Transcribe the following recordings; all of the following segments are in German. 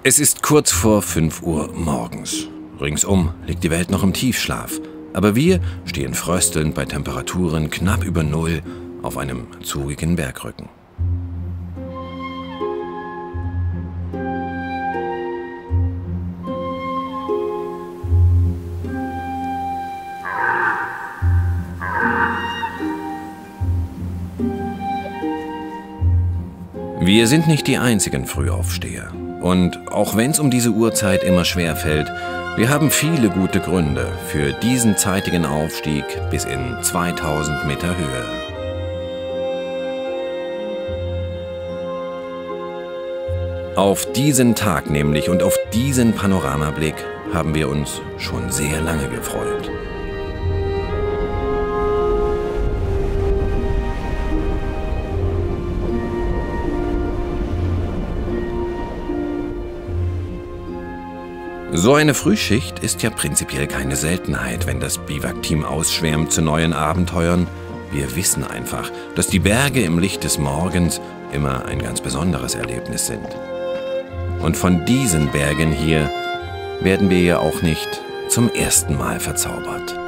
Es ist kurz vor 5 Uhr morgens. Ringsum liegt die Welt noch im Tiefschlaf. Aber wir stehen fröstelnd bei Temperaturen knapp über Null auf einem zugigen Bergrücken. Wir sind nicht die einzigen Frühaufsteher. Und auch wenn es um diese Uhrzeit immer schwer fällt, wir haben viele gute Gründe für diesen zeitigen Aufstieg bis in 2000 Meter Höhe. Auf diesen Tag nämlich und auf diesen Panoramablick haben wir uns schon sehr lange gefreut. So eine Frühschicht ist ja prinzipiell keine Seltenheit, wenn das Biwak-Team ausschwärmt zu neuen Abenteuern. Wir wissen einfach, dass die Berge im Licht des Morgens immer ein ganz besonderes Erlebnis sind. Und von diesen Bergen hier werden wir ja auch nicht zum ersten Mal verzaubert.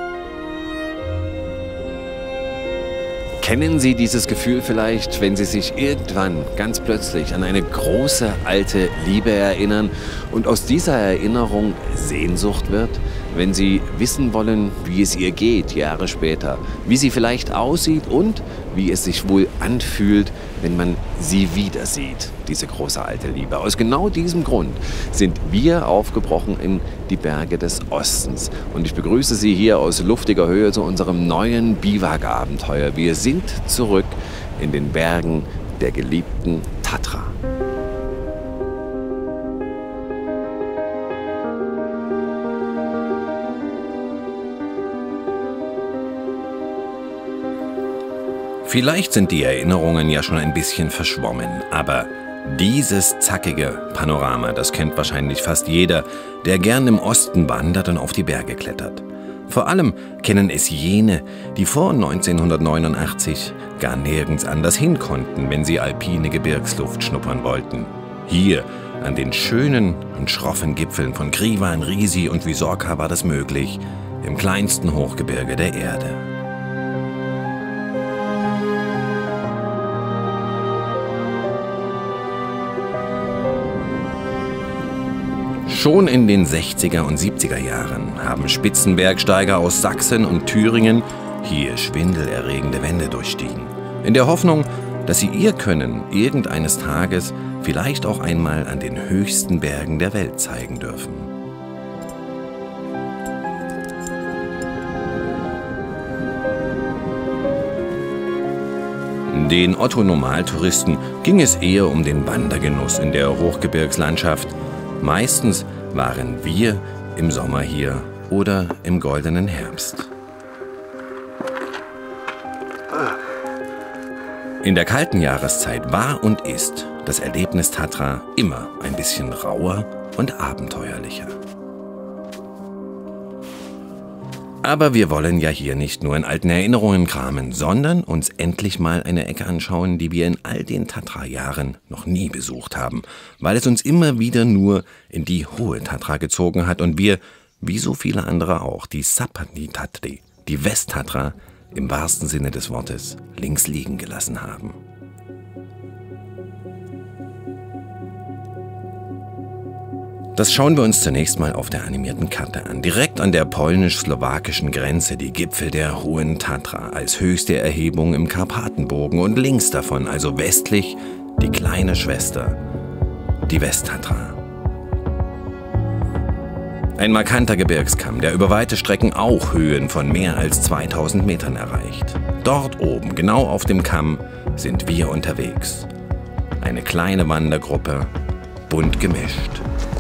Kennen Sie dieses Gefühl vielleicht, wenn Sie sich irgendwann ganz plötzlich an eine große alte Liebe erinnern und aus dieser Erinnerung Sehnsucht wird? Wenn Sie wissen wollen, wie es ihr geht Jahre später, wie sie vielleicht aussieht und wie es sich wohl anfühlt, wenn man sie wieder sieht, diese große alte Liebe. Aus genau diesem Grund sind wir aufgebrochen in die Berge des Ostens. Und ich begrüße Sie hier aus luftiger Höhe zu unserem neuen Biwak-Abenteuer. Wir sind zurück in den Bergen der geliebten Tatra. Vielleicht sind die Erinnerungen ja schon ein bisschen verschwommen, aber dieses zackige Panorama, das kennt wahrscheinlich fast jeder, der gern im Osten wandert und auf die Berge klettert. Vor allem kennen es jene, die vor 1989 gar nirgends anders hin konnten, wenn sie alpine Gebirgsluft schnuppern wollten. Hier, an den schönen und schroffen Gipfeln von Krivan, Risi und Wysoka war das möglich, im kleinsten Hochgebirge der Erde. Schon in den 60er und 70er Jahren haben Spitzenbergsteiger aus Sachsen und Thüringen hier schwindelerregende Wände durchstiegen. In der Hoffnung, dass sie ihr Können irgendeines Tages vielleicht auch einmal an den höchsten Bergen der Welt zeigen dürfen. Den Otto-Normaltouristen ging es eher um den Wandergenuss in der Hochgebirgslandschaft. Meistens waren wir im Sommer hier oder im goldenen Herbst. In der kalten Jahreszeit war und ist das Erlebnis Tatra immer ein bisschen rauer und abenteuerlicher. Aber wir wollen ja hier nicht nur in alten Erinnerungen kramen, sondern uns endlich mal eine Ecke anschauen, die wir in all den Tatra-Jahren noch nie besucht haben, weil es uns immer wieder nur in die hohe Tatra gezogen hat und wir, wie so viele andere auch, die Sapni Tatri, die Westtatra, im wahrsten Sinne des Wortes, links liegen gelassen haben. Das schauen wir uns zunächst mal auf der animierten Karte an. Direkt an der polnisch-slowakischen Grenze die Gipfel der Hohen Tatra als höchste Erhebung im Karpatenbogen und links davon, also westlich, die kleine Schwester, die Westtatra. Ein markanter Gebirgskamm, der über weite Strecken auch Höhen von mehr als 2000 Metern erreicht. Dort oben, genau auf dem Kamm, sind wir unterwegs. Eine kleine Wandergruppe, bunt gemischt.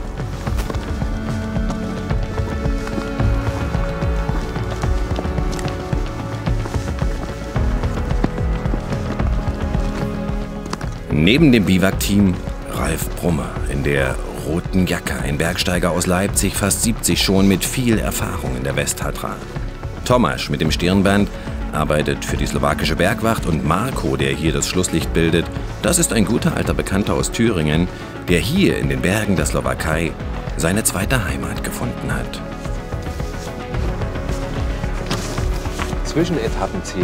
Neben dem Biwak-Team Ralf Brummer in der roten Jacke, ein Bergsteiger aus Leipzig, fast 70 schon, mit viel Erfahrung in der Westtatra. Tomasz mit dem Stirnband arbeitet für die slowakische Bergwacht und Marco, der hier das Schlusslicht bildet, das ist ein guter alter Bekannter aus Thüringen, der hier in den Bergen der Slowakei seine zweite Heimat gefunden hat. Zwischenetappenziel.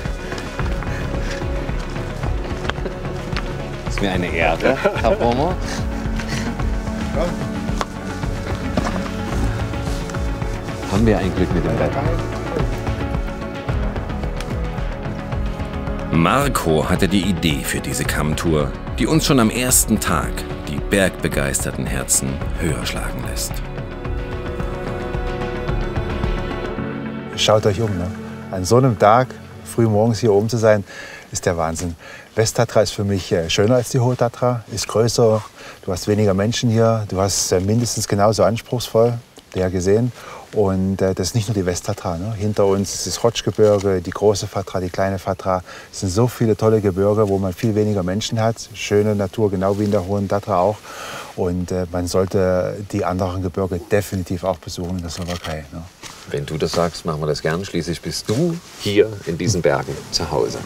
Ist mir eine Ehre, Herr Brummer. Haben wir ein Glück mit dem Wetter. Marco hatte die Idee für diese Kammtour, die uns schon am ersten Tag die bergbegeisterten Herzen höher schlagen lässt. Schaut euch um, ne? An so einem Tag, früh morgens hier oben zu sein, ist der Wahnsinn. Westtatra ist für mich schöner als die Hohe Tatra, ist größer, du hast weniger Menschen hier, du hast mindestens genauso anspruchsvoll, der gesehen. Und das ist nicht nur die Westtatra. Ne? Hinter uns ist das Rotschgebirge, die große Fatra, die kleine Fatra. Es sind so viele tolle Gebirge, wo man viel weniger Menschen hat. Schöne Natur, genau wie in der Hohen Tatra auch. Und man sollte die anderen Gebirge definitiv auch besuchen in der Slowakei. Ne? Wenn du das sagst, machen wir das gern. Schließlich bist du hier in diesen Bergen zu Hause.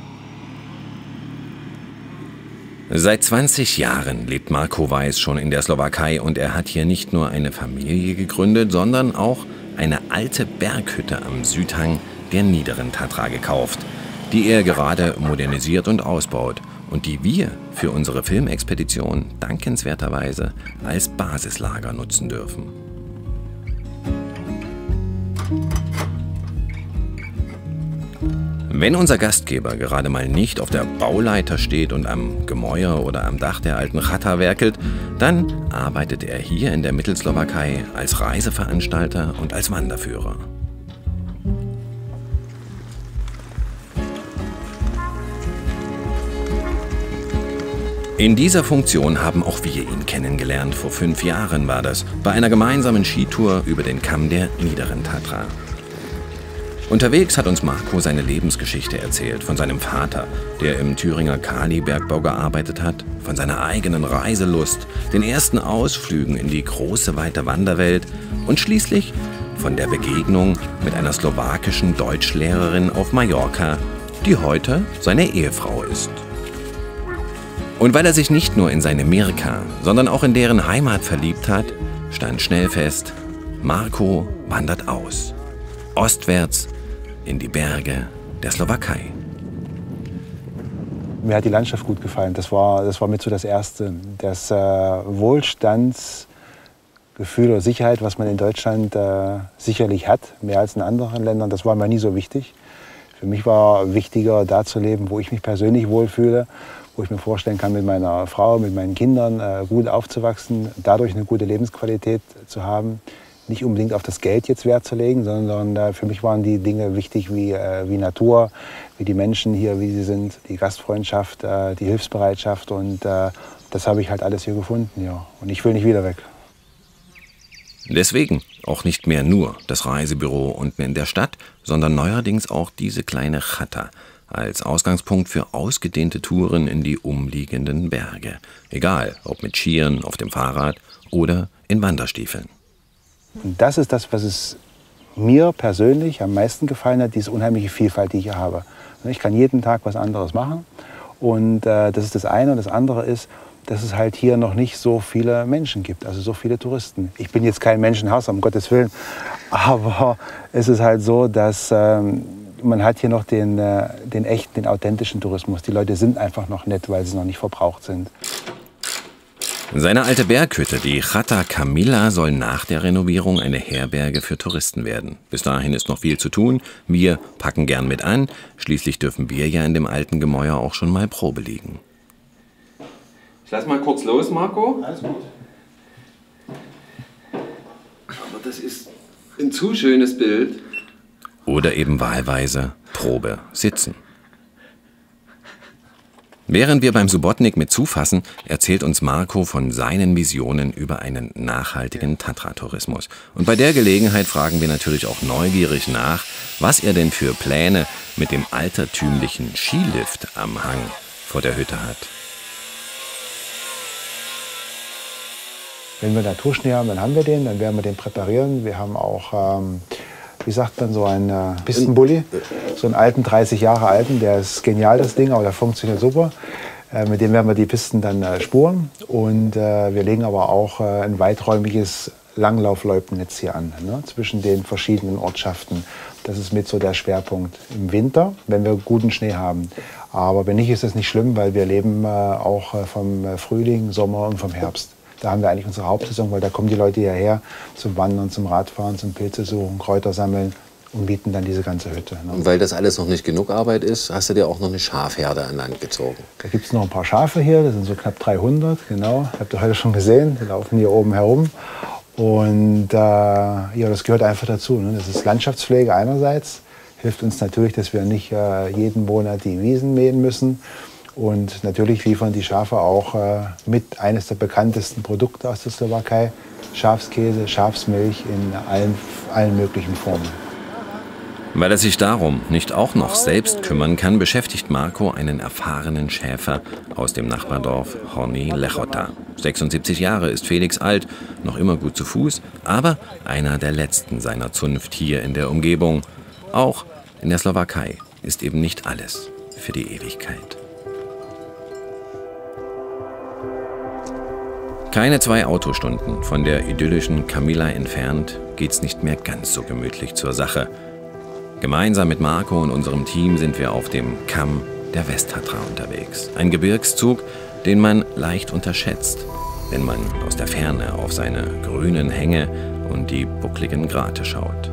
Seit 20 Jahren lebt Marco Weiß schon in der Slowakei und er hat hier nicht nur eine Familie gegründet, sondern auch eine alte Berghütte am Südhang der niederen Tatra gekauft, die er gerade modernisiert und ausbaut und die wir für unsere Filmexpedition dankenswerterweise als Basislager nutzen dürfen. Wenn unser Gastgeber gerade mal nicht auf der Bauleiter steht und am Gemäuer oder am Dach der alten Chata werkelt, dann arbeitet er hier in der Mittelslowakei als Reiseveranstalter und als Wanderführer. In dieser Funktion haben auch wir ihn kennengelernt. Vor 5 Jahren war das, bei einer gemeinsamen Skitour über den Kamm der niederen Tatra. Unterwegs hat uns Marco seine Lebensgeschichte erzählt, von seinem Vater, der im Thüringer Kalibergbau gearbeitet hat, von seiner eigenen Reiselust, den ersten Ausflügen in die große, weite Wanderwelt und schließlich von der Begegnung mit einer slowakischen Deutschlehrerin auf Mallorca, die heute seine Ehefrau ist. Und weil er sich nicht nur in seine Mirka, sondern auch in deren Heimat verliebt hat, stand schnell fest, Marco wandert aus. Ostwärts in die Berge der Slowakei. Mir hat die Landschaft gut gefallen. Das war mit so das Erste. Das Wohlstandsgefühl oder Sicherheit, was man in Deutschland sicherlich hat, mehr als in anderen Ländern, das war mir nie so wichtig. Für mich war wichtiger, da zu leben, wo ich mich persönlich wohlfühle, wo ich mir vorstellen kann, mit meiner Frau, mit meinen Kindern gut aufzuwachsen, dadurch eine gute Lebensqualität zu haben. Nicht unbedingt auf das Geld jetzt Wert zu legen, sondern für mich waren die Dinge wichtig wie Natur, wie die Menschen hier, wie sie sind, die Gastfreundschaft, die Hilfsbereitschaft und das habe ich halt alles hier gefunden, ja. Und ich will nicht wieder weg. Deswegen auch nicht mehr nur das Reisebüro unten in der Stadt, sondern neuerdings auch diese kleine Chata als Ausgangspunkt für ausgedehnte Touren in die umliegenden Berge. Egal, ob mit Skiern, auf dem Fahrrad oder in Wanderstiefeln. Und das ist das, was es mir persönlich am meisten gefallen hat, diese unheimliche Vielfalt, die ich hier habe. Ich kann jeden Tag was anderes machen und das ist das eine. Und das andere ist, dass es halt hier noch nicht so viele Menschen gibt, also so viele Touristen. Ich bin jetzt kein Menschenhasser, um Gottes Willen, aber es ist halt so, dass man hat hier noch den echten, den authentischen Tourismus. Die Leute sind einfach noch nett, weil sie noch nicht verbraucht sind. Seine alte Berghütte, die Chata Kamila, soll nach der Renovierung eine Herberge für Touristen werden. Bis dahin ist noch viel zu tun. Wir packen gern mit an. Schließlich dürfen wir ja in dem alten Gemäuer auch schon mal Probe liegen. Ich lass mal kurz los, Marco. Alles gut. Aber das ist ein zu schönes Bild. Oder eben wahlweise Probe sitzen. Während wir beim Subotnik mit zufassen, erzählt uns Marco von seinen Visionen über einen nachhaltigen Tatra-Tourismus. Und bei der Gelegenheit fragen wir natürlich auch neugierig nach, was er denn für Pläne mit dem altertümlichen Skilift am Hang vor der Hütte hat. Wenn wir Naturschnee haben, dann haben wir den, dann werden wir den präparieren. Wir haben auch, wie sagt man, so einen Pistenbully, so einen alten, 30 Jahre alten, der ist genial, das Ding, aber der funktioniert super. Mit dem werden wir die Pisten dann spuren. Und wir legen aber auch ein weiträumiges Langlaufloipennetz hier an, ne, zwischen den verschiedenen Ortschaften. Das ist mit so der Schwerpunkt im Winter, wenn wir guten Schnee haben. Aber wenn nicht, ist das nicht schlimm, weil wir leben auch vom Frühling, Sommer und vom Herbst. Da haben wir eigentlich unsere Hauptsaison, weil da kommen die Leute hierher zum Wandern, zum Radfahren, zum Pilze suchen, Kräuter sammeln und mieten dann diese ganze Hütte. Ne? Und weil das alles noch nicht genug Arbeit ist, hast du dir auch noch eine Schafherde an Land gezogen? Da gibt es noch ein paar Schafe hier, das sind so knapp 300, genau. Habt ihr heute schon gesehen, die laufen hier oben herum. Und ja, das gehört einfach dazu. Ne? Das ist Landschaftspflege einerseits, hilft uns natürlich, dass wir nicht jeden Monat die Wiesen mähen müssen. Und natürlich liefern die Schafe auch mit eines der bekanntesten Produkte aus der Slowakei, Schafskäse, Schafsmilch in allen möglichen Formen. Weil er sich darum nicht auch noch selbst kümmern kann, beschäftigt Marko einen erfahrenen Schäfer aus dem Nachbardorf Horní Lehota. 76 Jahre ist Felix alt, noch immer gut zu Fuß, aber einer der letzten seiner Zunft hier in der Umgebung. Auch in der Slowakei ist eben nicht alles für die Ewigkeit. Keine 2 Autostunden von der idyllischen Kamila entfernt geht's nicht mehr ganz so gemütlich zur Sache. Gemeinsam mit Marko und unserem Team sind wir auf dem Kamm der Westtatra unterwegs. Ein Gebirgszug, den man leicht unterschätzt, wenn man aus der Ferne auf seine grünen Hänge und die buckligen Grate schaut.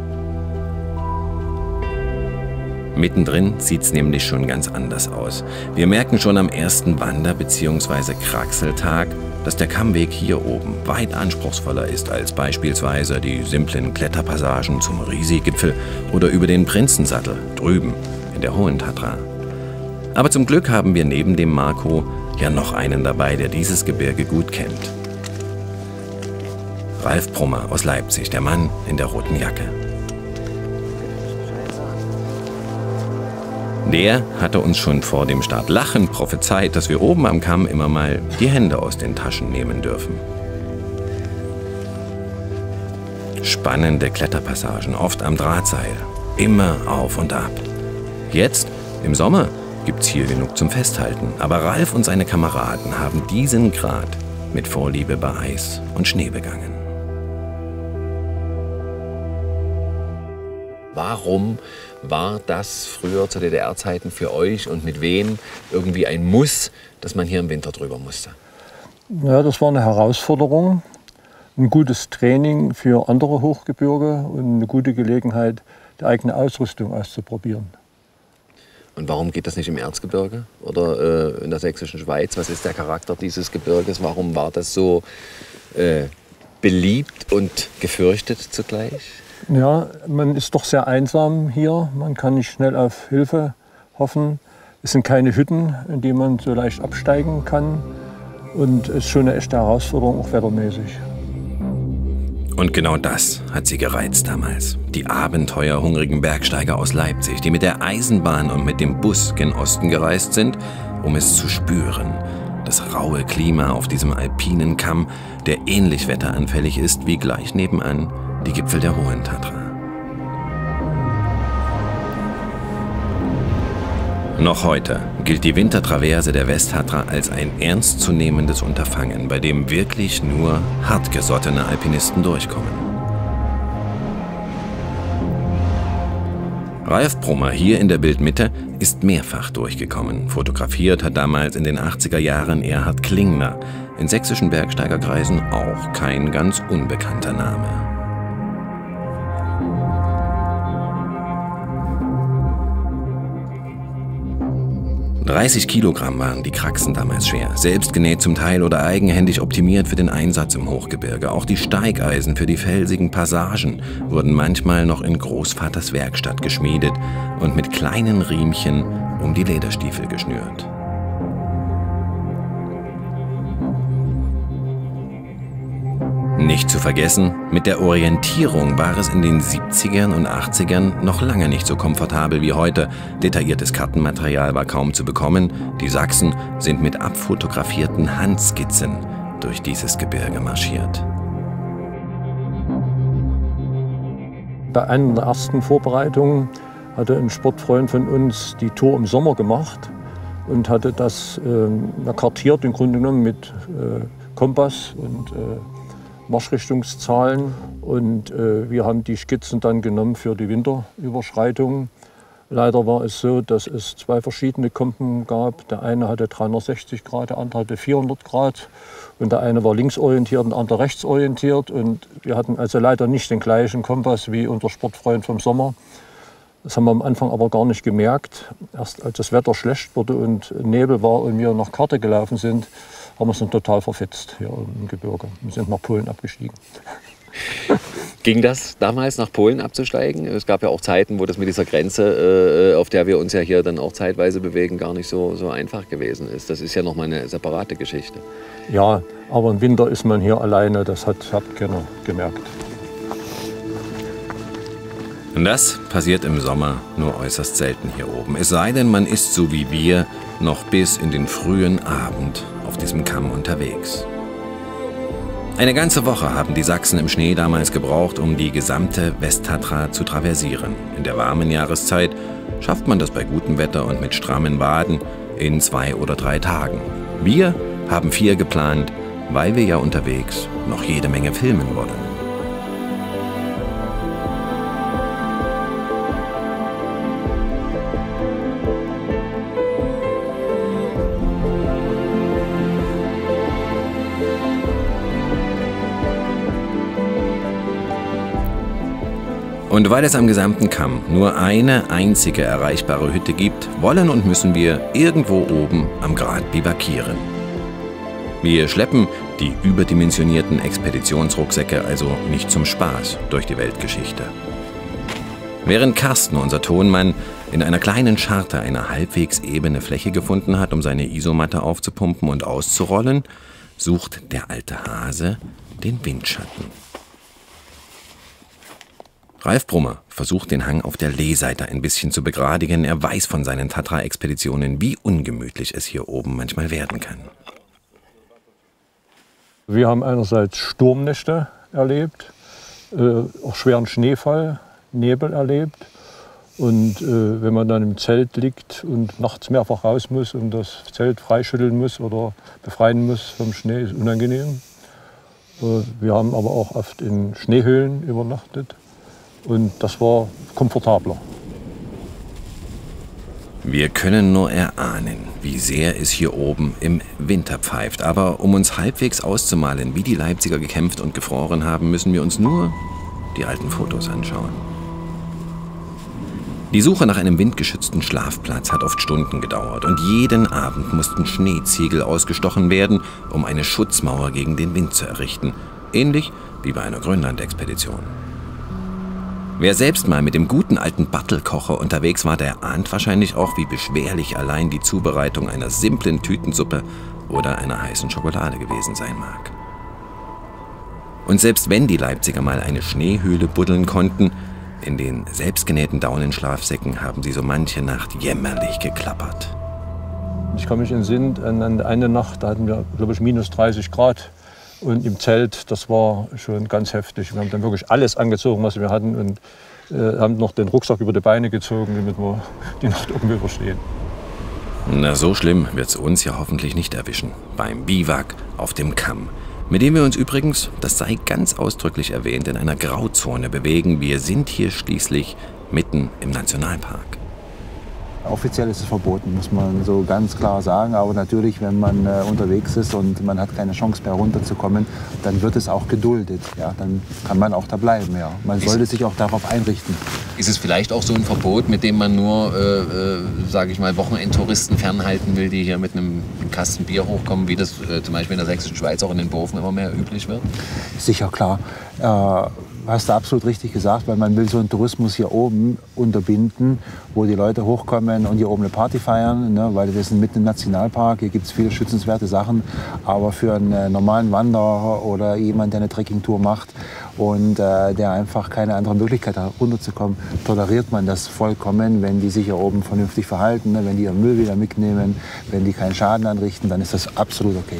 Mittendrin sieht's nämlich schon ganz anders aus. Wir merken schon am ersten Wander- bzw. Kraxeltag, dass der Kammweg hier oben weit anspruchsvoller ist als beispielsweise die simplen Kletterpassagen zum Risi-Gipfel oder über den Prinzensattel drüben in der Hohen Tatra. Aber zum Glück haben wir neben dem Marko ja noch einen dabei, der dieses Gebirge gut kennt. Ralf Brummer aus Leipzig, der Mann in der roten Jacke. Der hatte uns schon vor dem Start lachend prophezeit, dass wir oben am Kamm immer mal die Hände aus den Taschen nehmen dürfen. Spannende Kletterpassagen, oft am Drahtseil, immer auf und ab. Jetzt, im Sommer, gibt's hier genug zum Festhalten, aber Ralf und seine Kameraden haben diesen Grat mit Vorliebe bei Eis und Schnee begangen. Warum war das früher zu DDR-Zeiten für euch und mit wem irgendwie ein Muss, dass man hier im Winter drüber musste? Ja, das war eine Herausforderung, ein gutes Training für andere Hochgebirge und eine gute Gelegenheit, die eigene Ausrüstung auszuprobieren. Und warum geht das nicht im Erzgebirge oder in der sächsischen Schweiz? Was ist der Charakter dieses Gebirges? Warum war das so beliebt und gefürchtet zugleich? Ja, man ist doch sehr einsam hier. Man kann nicht schnell auf Hilfe hoffen. Es sind keine Hütten, in die man so leicht absteigen kann. Und es ist schon eine echte Herausforderung, auch wettermäßig. Und genau das hat sie gereizt damals. Die abenteuerhungrigen Bergsteiger aus Leipzig, die mit der Eisenbahn und mit dem Bus gen Osten gereist sind, um es zu spüren. Das raue Klima auf diesem alpinen Kamm, der ähnlich wetteranfällig ist wie gleich nebenan die Gipfel der Hohen Tatra. Noch heute gilt die Wintertraverse der Westtatra als ein ernstzunehmendes Unterfangen, bei dem wirklich nur hartgesottene Alpinisten durchkommen. Ralf Brummer hier in der Bildmitte ist mehrfach durchgekommen. Fotografiert hat damals in den 80er Jahren Erhard Klingner, in sächsischen Bergsteigerkreisen auch kein ganz unbekannter Name. 30 Kilogramm waren die Kraxen damals schwer, selbstgenäht zum Teil oder eigenhändig optimiert für den Einsatz im Hochgebirge. Auch die Steigeisen für die felsigen Passagen wurden manchmal noch in Großvaters Werkstatt geschmiedet und mit kleinen Riemchen um die Lederstiefel geschnürt. Nicht zu vergessen, mit der Orientierung war es in den 70ern und 80ern noch lange nicht so komfortabel wie heute. Detailliertes Kartenmaterial war kaum zu bekommen. Die Sachsen sind mit abfotografierten Handskizzen durch dieses Gebirge marschiert. Bei einer der ersten Vorbereitungen hatte ein Sportfreund von uns die Tour im Sommer gemacht. und hatte das kartiert, im Grunde genommen mit Kompass und Marschrichtungszahlen. Und wir haben die Skizzen dann genommen für die Winterüberschreitung. Leider war es so, dass es 2 verschiedene Kompen gab. Der eine hatte 360 Grad, der andere hatte 400 Grad. Und der eine war linksorientiert und der andere rechtsorientiert. Und wir hatten also leider nicht den gleichen Kompass wie unser Sportfreund vom Sommer. Das haben wir am Anfang aber gar nicht gemerkt. Erst als das Wetter schlecht wurde und Nebel war und wir nach Karte gelaufen sind, haben wir uns dann total verfetzt hier im Gebirge. Wir sind nach Polen abgestiegen. Ging das damals, nach Polen abzusteigen? Es gab ja auch Zeiten, wo das mit dieser Grenze, auf der wir uns ja hier dann auch zeitweise bewegen, gar nicht so einfach gewesen ist. Das ist ja noch mal eine separate Geschichte. Ja, aber im Winter ist man hier alleine, das hat keiner gemerkt. Und das passiert im Sommer nur äußerst selten hier oben. Es sei denn, man ist so wie wir noch bis in den frühen Abend auf diesem Kamm unterwegs. Eine ganze Woche haben die Sachsen im Schnee damals gebraucht, um die gesamte Westtatra zu traversieren. In der warmen Jahreszeit schafft man das bei gutem Wetter und mit strammen Waden in 2 oder 3 Tagen. Wir haben 4 geplant, weil wir ja unterwegs noch jede Menge filmen wollen. Und weil es am gesamten Kamm nur eine einzige erreichbare Hütte gibt, wollen und müssen wir irgendwo oben am Grat bivakieren. Wir schleppen die überdimensionierten Expeditionsrucksäcke also nicht zum Spaß durch die Weltgeschichte. Während Carsten, unser Tonmann, in einer kleinen Scharte eine halbwegs ebene Fläche gefunden hat, um seine Isomatte aufzupumpen und auszurollen, sucht der alte Hase den Windschatten. Ralf Brummer versucht, den Hang auf der Lehseite ein bisschen zu begradigen. Er weiß von seinen Tatra-Expeditionen, wie ungemütlich es hier oben manchmal werden kann. Wir haben einerseits Sturmnächte erlebt, auch schweren Schneefall, Nebel erlebt. Und wenn man dann im Zelt liegt und nachts mehrfach raus muss und das Zelt freischütteln muss oder befreien muss vom Schnee, ist unangenehm. Wir haben aber auch oft in Schneehöhlen übernachtet. Und das war komfortabler. Wir können nur erahnen, wie sehr es hier oben im Winter pfeift. Aber um uns halbwegs auszumalen, wie die Leipziger gekämpft und gefroren haben, müssen wir uns nur die alten Fotos anschauen. Die Suche nach einem windgeschützten Schlafplatz hat oft Stunden gedauert. Und jeden Abend mussten Schneeziegel ausgestochen werden, um eine Schutzmauer gegen den Wind zu errichten. Ähnlich wie bei einer Grönland-Expedition. Wer selbst mal mit dem guten alten Bartelkocher unterwegs war, der ahnt wahrscheinlich auch, wie beschwerlich allein die Zubereitung einer simplen Tütensuppe oder einer heißen Schokolade gewesen sein mag. Und selbst wenn die Leipziger mal eine Schneehöhle buddeln konnten, in den selbstgenähten Daunenschlafsäcken haben sie so manche Nacht jämmerlich geklappert. Ich kann mich entsinnen, an eine Nacht, da hatten wir, glaube ich, minus 30 Grad. Und im Zelt, das war schon ganz heftig. Wir haben dann wirklich alles angezogen, was wir hatten. Und haben noch den Rucksack über die Beine gezogen, damit wir die Nacht oben überstehen. Na, so schlimm wird es uns ja hoffentlich nicht erwischen. Beim Biwak auf dem Kamm. Mit dem wir uns übrigens, das sei ganz ausdrücklich erwähnt, in einer Grauzone bewegen. Wir sind hier schließlich mitten im Nationalpark. Offiziell ist es verboten, muss man so ganz klar sagen. Aber natürlich, wenn man unterwegs ist und man hat keine Chance mehr runterzukommen, dann wird es auch geduldet. Ja? Dann kann man auch da bleiben. Ja? Man sollte sich auch darauf einrichten. Ist es vielleicht auch so ein Verbot, mit dem man nur, sage ich mal, Wochenendtouristen fernhalten will, die hier mit einem Kasten Bier hochkommen, wie das zum Beispiel in der Sächsischen Schweiz auch in den Boven immer mehr üblich wird? Sicher, klar. Hast du absolut richtig gesagt, weil man will so einen Tourismus hier oben unterbinden, wo die Leute hochkommen und hier oben eine Party feiern, ne? Weil wir sind mitten im Nationalpark, hier gibt es viele schützenswerte Sachen, aber für einen normalen Wanderer oder jemand, der eine Trekkingtour macht und der einfach keine andere Möglichkeit hat, runterzukommen, toleriert man das vollkommen, wenn die sich hier oben vernünftig verhalten, ne? Wenn die ihren Müll wieder mitnehmen, wenn die keinen Schaden anrichten, dann ist das absolut okay.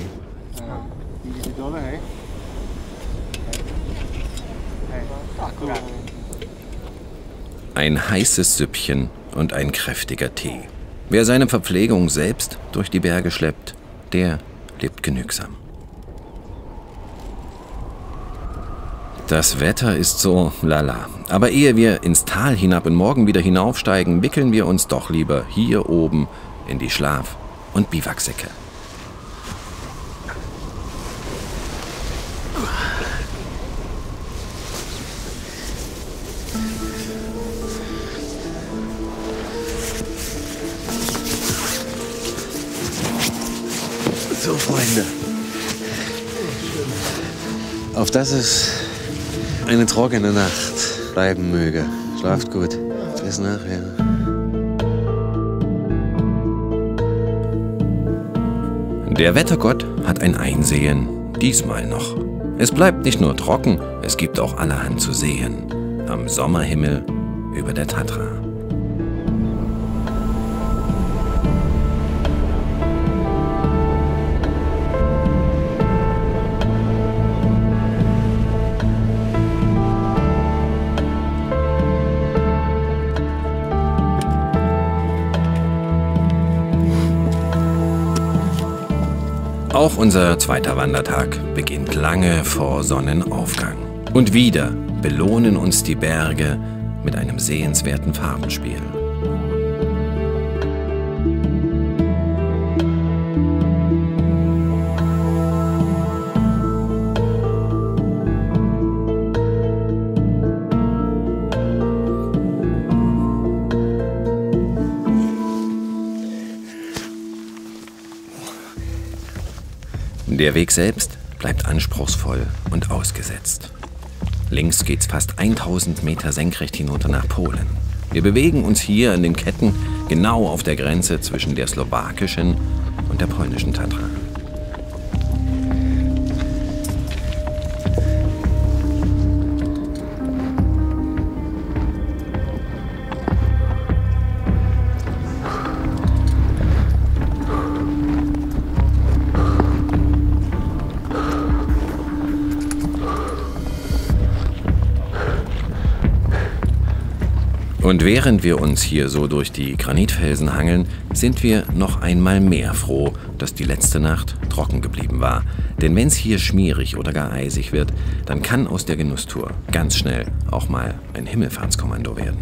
Ein heißes Süppchen und ein kräftiger Tee. Wer seine Verpflegung selbst durch die Berge schleppt, der lebt genügsam. Das Wetter ist so lala. Aber ehe wir ins Tal hinab und morgen wieder hinaufsteigen, wickeln wir uns doch lieber hier oben in die Schlaf- und Biwaksäcke. So, Freunde. Auf dass es eine trockene Nacht bleiben möge. Schlaft gut. Bis nachher. Der Wettergott hat ein Einsehen, diesmal noch. Es bleibt nicht nur trocken, es gibt auch allerhand zu sehen. Am Sommerhimmel über der Tatra. Auch unser zweiter Wandertag beginnt lange vor Sonnenaufgang. Und wieder belohnen uns die Berge mit einem sehenswerten Farbenspiel. Der Weg selbst bleibt anspruchsvoll und ausgesetzt. Links geht's fast 1000 Meter senkrecht hinunter nach Polen. Wir bewegen uns hier in den Ketten genau auf der Grenze zwischen der slowakischen und der polnischen Tatra. Und während wir uns hier so durch die Granitfelsen hangeln, sind wir noch einmal mehr froh, dass die letzte Nacht trocken geblieben war. Denn wenn es hier schmierig oder gar eisig wird, dann kann aus der Genusstour ganz schnell auch mal ein Himmelfahrtskommando werden.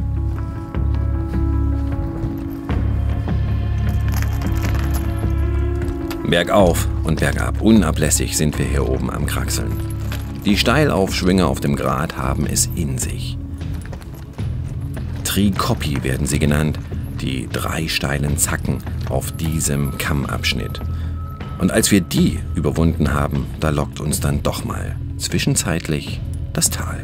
Bergauf und bergab, unablässig sind wir hier oben am Kraxeln. Die Steilaufschwünge auf dem Grat haben es in sich. Trikoppi werden sie genannt, die 3 steilen Zacken auf diesem Kammabschnitt. Und als wir die überwunden haben, da lockt uns dann doch mal zwischenzeitlich das Tal.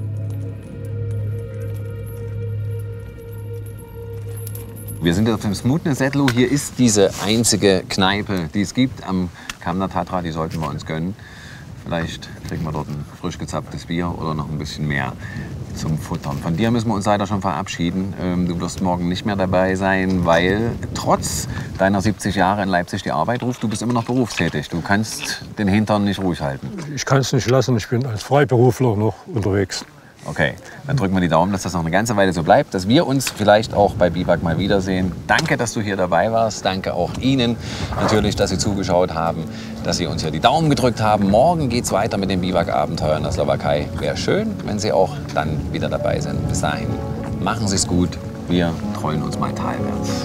Wir sind auf dem Smutne Sedlo. Hier ist diese einzige Kneipe, die es gibt am Kamm der Tatra. Die sollten wir uns gönnen. Vielleicht kriegen wir dort ein frisch gezapftes Bier oder noch ein bisschen mehr zum Futtern. Von dir müssen wir uns leider schon verabschieden. Du wirst morgen nicht mehr dabei sein, weil trotz deiner 70 Jahre in Leipzig die Arbeit ruft. Du bist immer noch berufstätig. Du kannst den Hintern nicht ruhig halten. Ich kann es nicht lassen. Ich bin als Freiberufler noch unterwegs. Okay, dann drücken wir die Daumen, dass das noch eine ganze Weile so bleibt, dass wir uns vielleicht auch bei Biwak mal wiedersehen. Danke, dass du hier dabei warst. Danke auch Ihnen natürlich, dass Sie zugeschaut haben, dass Sie uns hier die Daumen gedrückt haben. Morgen geht es weiter mit dem Biwak-Abenteuer in der Slowakei. Wäre schön, wenn Sie auch dann wieder dabei sind. Bis dahin, machen Sie es gut. Wir trollen uns mal talwärts.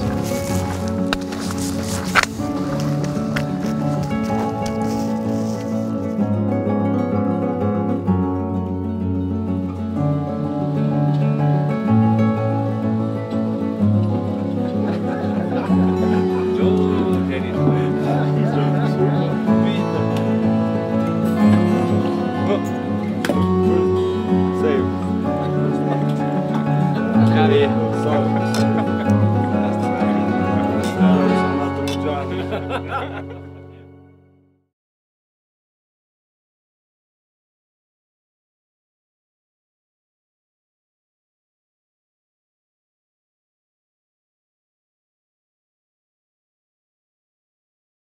Sorry.